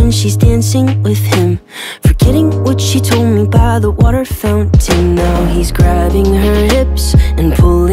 when she's dancing with him, forgetting what she told me by the water fountain. Now he's grabbing her hips and pulling